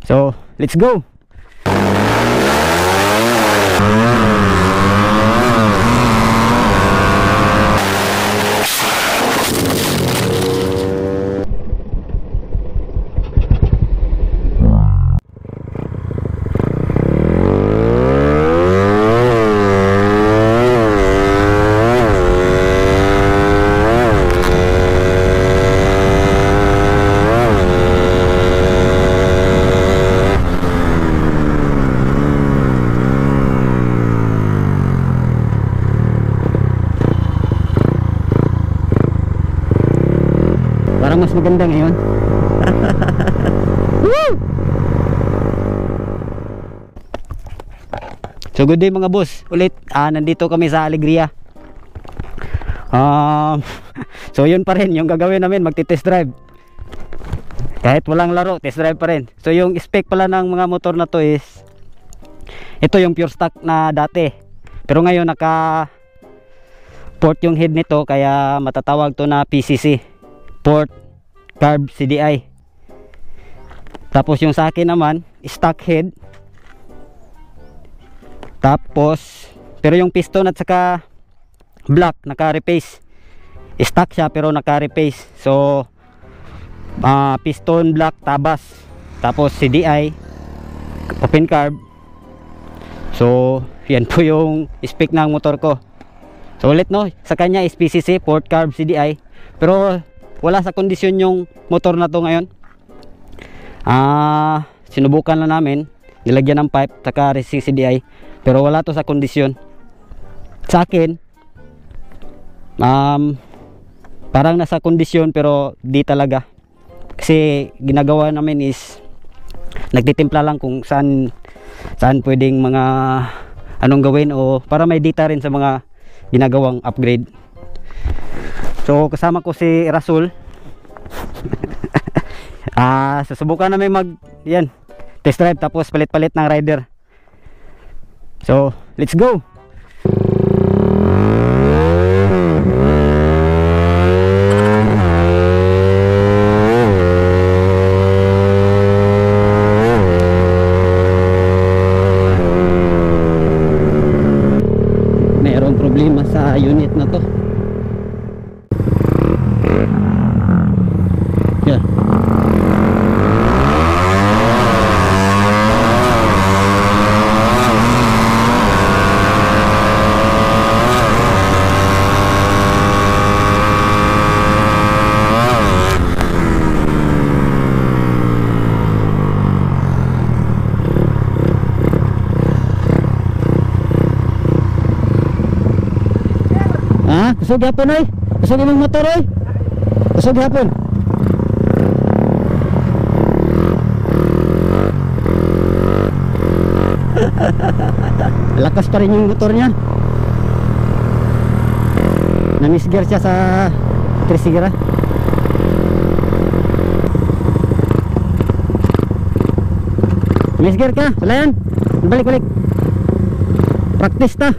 So let's go. Parang mas maganda ngayon. So good day mga boss. Ulit nandito kami sa Alegria. So yun pa rin yung gagawin namin, magti-test drive. Kahit walang laro, test drive pa rin. So yung spec pala ng mga motor na to is ito yung pure stock na dati. Pero ngayon naka port yung head nito, kaya matatawag to na PCC, Port Carb CDI. Tapos yung sa akin naman stock head. Tapos pero yung piston at saka block naka-repace. Stock siya pero naka-repace. So piston block tabas, tapos CDI open carb. So yan po yung spec ng motor ko. So ulit no, sa kanya is PCC, Port Carb CDI, pero wala sa kondisyon yung motor na to ngayon. Sinubukan na namin, nilagyan ng pipe saka racing CDI, pero wala to sa kondisyon. Sa akin parang nasa kondisyon pero di talaga, kasi ginagawa namin is nagtitimpla lang kung saan pwedeng mga anong gawin, o para may data rin sa mga ginagawang upgrade. So kasama ko si Rasul. Susubukan namin test drive tapos palit-palit ng rider. So let's go. Mayroong problema sa unit na to. Yeah. Kusog hapon ay. Kusog imong motor ay. Kusog hapon. Lakas pa rin yung motor niya. Namisgear siya sa trisigera. Misgear ka, wala yan. Balik. Practice ta.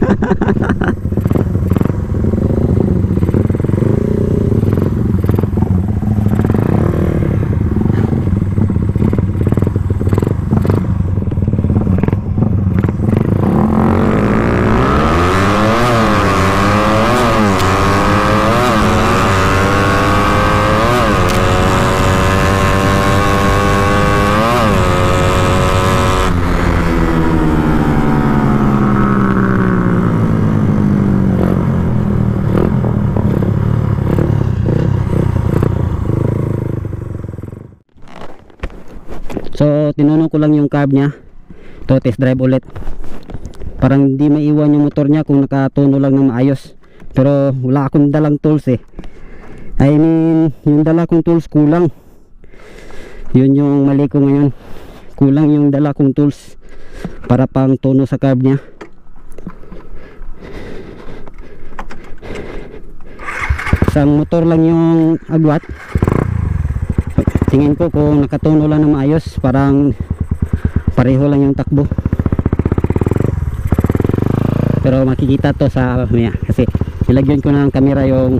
So tinunong ko lang yung carb niya. To test drive ulit. Parang hindi maiwan yung motor niya kung nakatuno lang ng maayos. Pero wala akong dalang tools eh. I mean, yung dala kong tools kulang. Yun yung mali ko ngayon. Kulang yung dala kong tools para pang tono sa carb niya. Isang motor lang yung agwat. Tingin ko kung nakatuno lang ng maayos, parang pareho lang yung takbo. Pero makikita to sa maya, kasi nilagyan ko na ng camera yung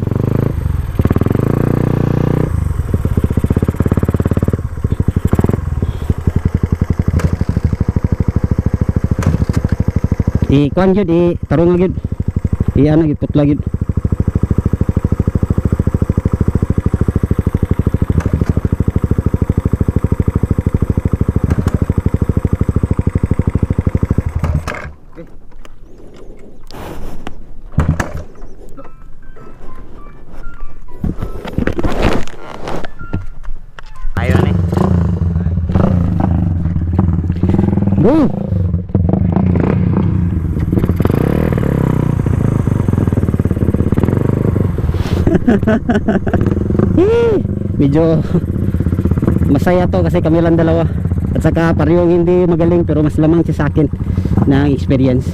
kuan gyud tarong gyud. Ana gyud putla gyud. Go! Medyo masaya to kasi kami lang dalawa. At saka parehong hindi magaling pero mas lamang siya sa akin na experience.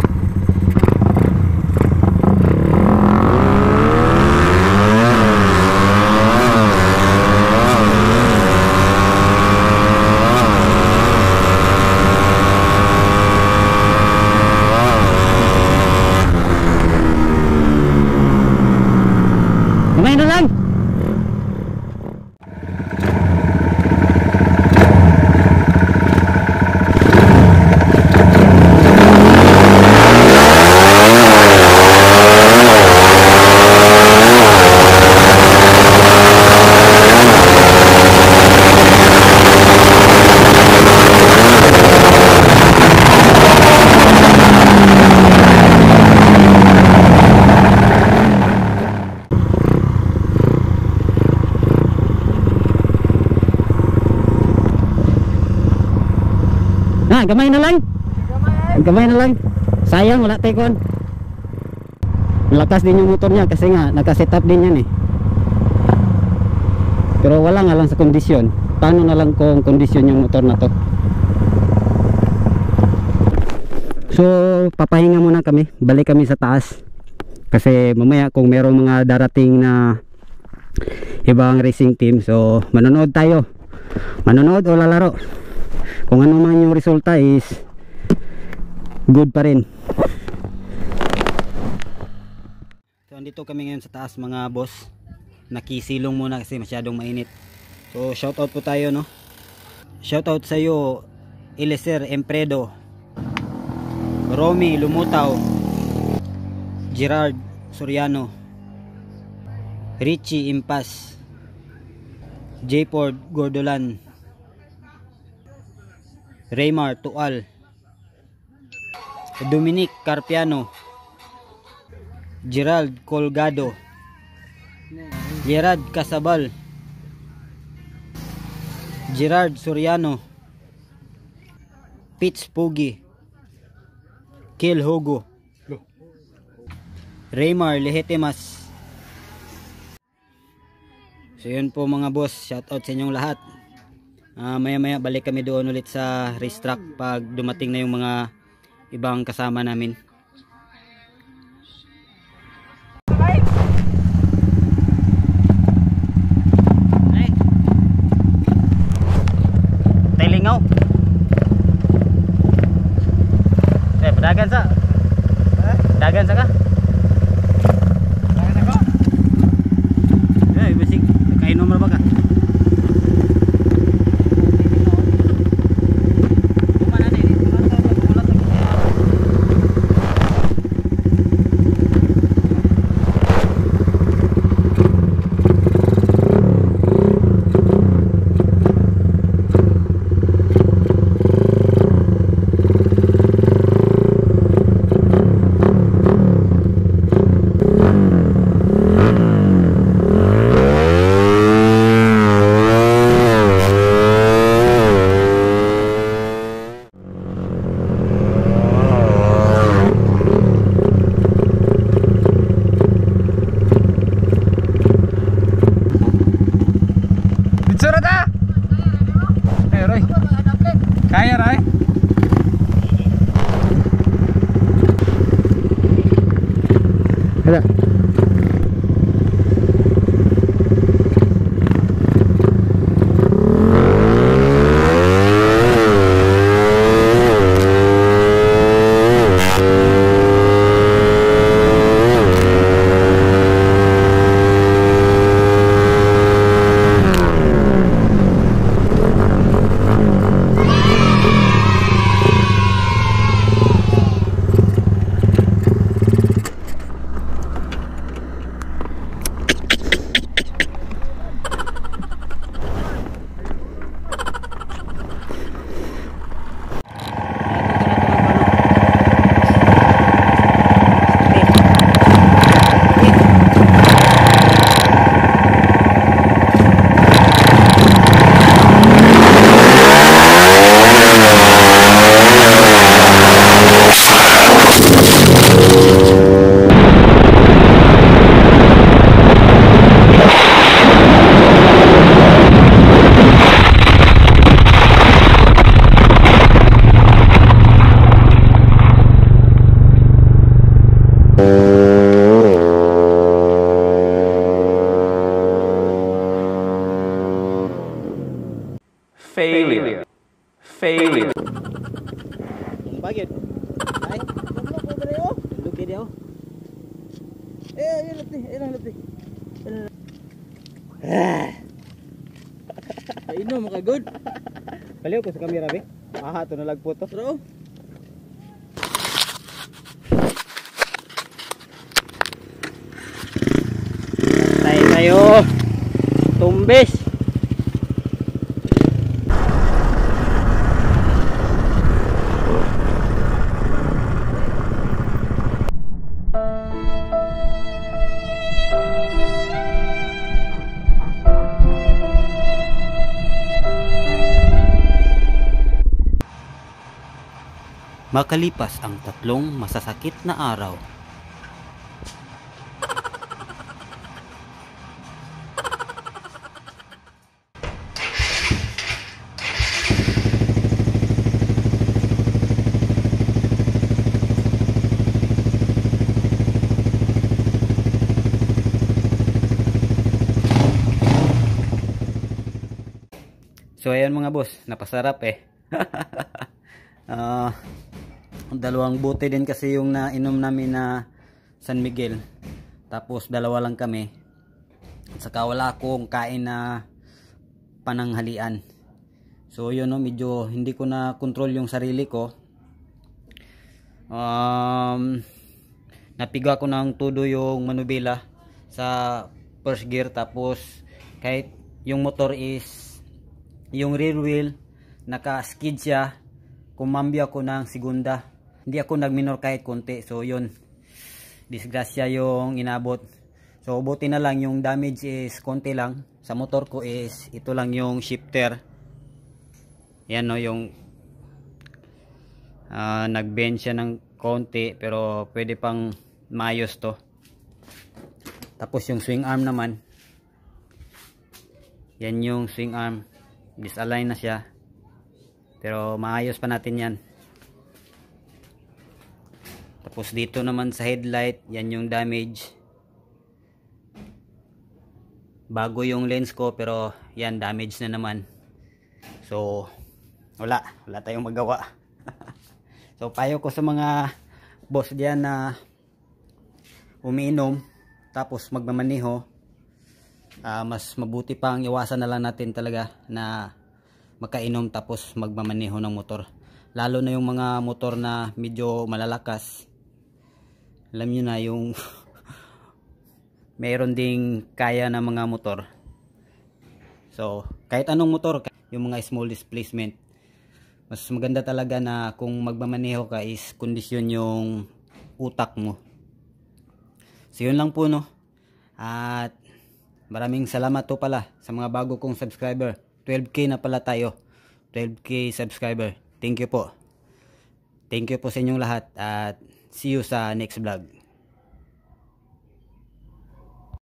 Kumain na lang. Gamay na lang. Gamay na lang. Sayang wala tayo kon. Malakas din yung motor niya kasi nga naka-set up din yan eh. Pero wala nga lang sa kondisyon. Paano na lang kung kondisyon yung motor na to? So papahinga muna kami. Balik kami sa taas. Kasi mamaya kung merong mga darating na ibang racing team, so manonood tayo. Manonood o lalaro. Kung ano man yung resulta is good pa rin. So andito kami ngayon sa taas mga boss. Nakisilong muna kasi masyadong mainit. So shoutout po tayo, no. Shoutout sa iyo Eliezer Empredo, Romy Lumutaw, Gerard Soriano, Richie Impas, Jayford Gordolan, Raymar Tual, Dominic Carpiano, Gerald Colgado, Gerard Casabal, Gerard Soriano, Pitch Pugi, Kil Hugo, Raymar Lehetimas. So yun po mga boss, shoutout sa inyong lahat. Maya maya balik kami doon ulit sa racetrack pag dumating na yung mga ibang kasama namin. Tailingaw. Padagan sa. Dagan sa ka. Dagan ako. Bisik kainom ra ba ka? Kaya Ray? Ada. Failure. Bagit. Ay, ano po dere oh? Lugi dia oh. Lang lati. Ino mga good. Baliw ko sa kamera be. Aha, to nalagpo to. Bro. Tayo. Tumbes. Makalipas ang 3 masasakit na araw. So ayan mga boss, napasarap eh. Dalawang bote din kasi yung nainom namin na San Miguel. Tapos dalawa lang kami. At saka wala akong kain na pananghalian. So yun no, medyo hindi ko na control yung sarili ko. Napiga ko ng todo yung manubela sa first gear. Tapos kahit yung motor is yung rear wheel naka-skid siya, kumambya ko ng segunda. Hindi ako nagminor kahit konti. So yun, disgrasya yung inabot. So buti na lang yung damage is konti lang. Sa motor ko is ito lang yung shifter. Yan no, yung nag-bend siya ng konti, pero pwede pang maayos to. Tapos yung swing arm naman, yan yung swing arm, disalign na siya, pero maayos pa natin yan. Tapos dito naman sa headlight, yan yung damage. Bago yung lens ko, pero yan damage na naman. So wala tayong magawa. So payo ko sa mga boss diyan na umiinom tapos magmamaneho, mas mabuti pang iwasan na lang natin talaga na makainom tapos magmamaneho ng motor. Lalo na yung mga motor na medyo malalakas. Alam nyo na yung mayroon ding kaya na mga motor. So kahit anong motor, yung mga small displacement, mas maganda talaga na kung magmamaneho ka is kondisyon yung utak mo. So yun lang po no. At maraming salamat to pala sa mga bago kong subscriber. 12k na pala tayo. 12k subscriber. Thank you po. Thank you po sa inyong lahat at see you sa next vlog.